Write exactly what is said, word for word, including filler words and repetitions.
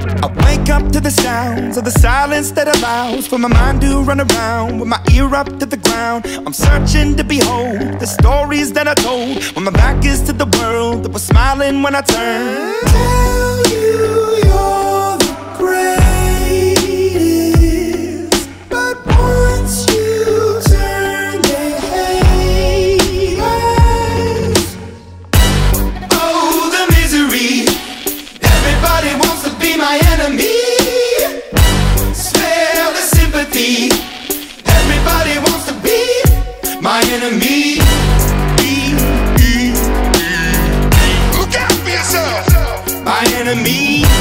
I wake up to the sounds of the silence that allows for my mind to run around with my ear up to the ground. I'm searching to behold the stories that I told when my back is to the world that was smiling when I turned. Tell you you're the greatest, but once you turn they hate us. Oh, the misery. Everybody wants to be my enemy. Smell the sympathy. Everybody wants to be my enemy. Look out for yourself. My enemy.